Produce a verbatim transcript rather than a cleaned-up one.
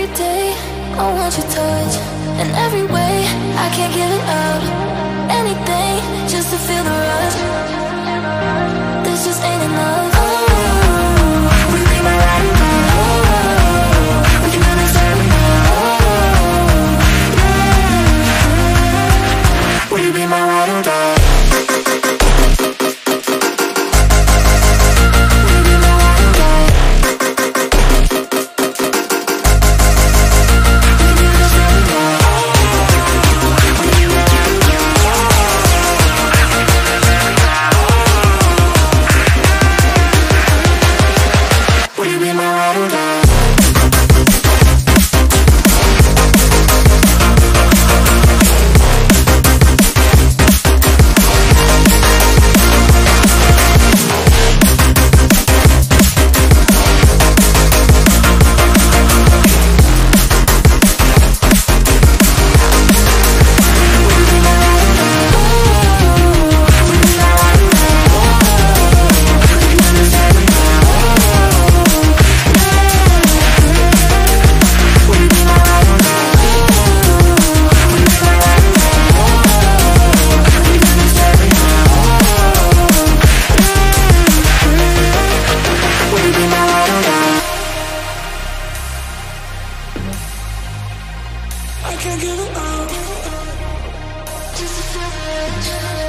every day I want your touch, in every way I can't give it up. Anything just to feel the rush. This just ain't enough. Oh, will you be my ride or die? Oh, we can do this every night. Oh, yeah. Will you be my ride or die? I can't give it up. Just a